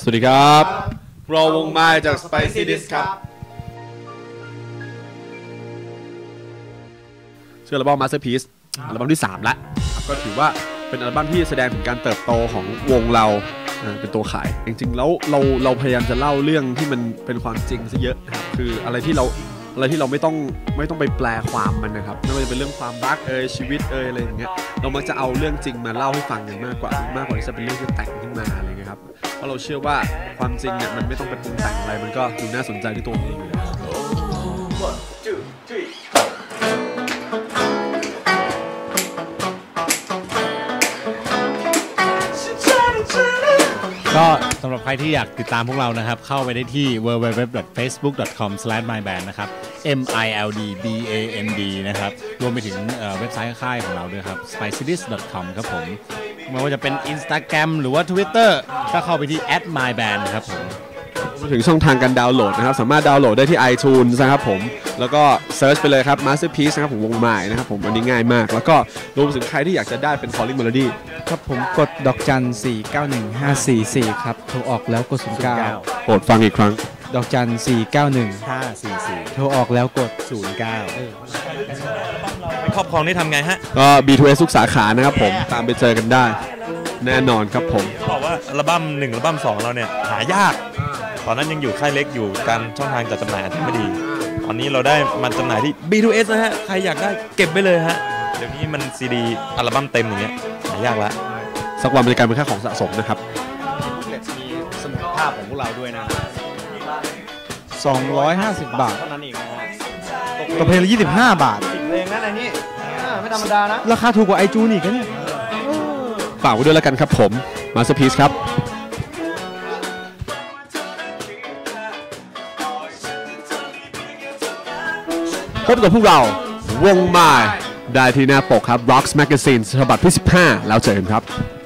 สวัสดีครับเราวงไม้จาก Spicy Disc ครับชื่ออัลบั้ม Masterpiece อัลบั้มที่3แล้วก็ถือว่าเป็นอัลบั้มที่แสดงถึงการเติบโตของวงเราเป็นตัวขายจริงๆแล้วเราพยายามจะเล่าเรื่องที่มันเป็นความจริงซะเยอะนะครับคืออะไรที่เราไม่ต้องไปแปลความมันนะครับไม่ว่าจะเป็นเรื่องความรักชีวิตอะไรอย่างเงี้ยเรามักจะเอาเรื่องจริงมาเล่าให้ฟังกันมากกว่าที่จะเป็นเรื่องที่แต่งขึ้นมาอะไรเงี้ยครับเพราะเราเชื่อว่าความจริงเนี่ยมันไม่ต้องไปปรุงแต่งอะไรมันก็ดูน่าสนใจที่ตัวมันเองอยู่แล้วก็สำหรับใครที่อยากติดตามพวกเรานะครับเข้าไปได้ที่ www.facebook.com/myBand นะครับ MILDBAND นะครับรวมไปถึงเว็บไซต์ค่ายของเราด้วยครับ spicydisc.com ครับผมไม่ว่าจะเป็น Instagram หรือว่า Twitter ก็เข้าไปที่ @myBand ครับผมถึงช่องทางการดาวน์โหลดนะครับสามารถดาวน์โหลดได้ที่ iTunes นะครับผมแล้วก็เซิร์ชไปเลยครับ Masterpiece นะครับผมวงไม้นะครับผมอันนี้ง่ายมากแล้วก็รวมถึงใครที่อยากจะได้เป็น Calling Melody ครับผมกดดอกจัน 491544 ครับโทรออกแล้วกด09 โปรดฟังอีกครั้งดอกจัน 544 โทรออกแล้วกด 09ครอบครองนี่ทำไงฮะก็ B2S ทุกสาขานะครับผมตามไปเจอกันได้แน่นอนครับผมบอกว่าอัลบั้ม1อัลบั้ม2เราเนี่ยหายากตอนนั้นยังอยู่ค่ายเล็กอยู่การช่องทางจัดจำหน่ายที่ไม่ดีตอนนี้เราได้มาจำหน่ายที่ B2S นะฮะใครอยากได้เก็บไปเลยฮะเดี๋ยวนี้มันซีดีอัลบั้มเต็มอย่างเงี้ยหายากละสักวันมันจะกลายเป็นแค่ของสะสมนะครับมีสมุดภาพของพวกเราด้วยนะ 250 บาทเท่านั้นเองนะฮะตกเพลงละ25 บาท 10 เพลงนั่นไอ้นี่ไม่ธรรมดานะราคาถูกกว่า iTunes อีกนะเนี่ยฝากไว้ด้วยแล้วกันครับผม Masterpiece ครับพบกับพวกเราวงไม้ได้ที่หน้าปกครับ Rocks Magazine ฉบับที่15แล้วเจอกันครับ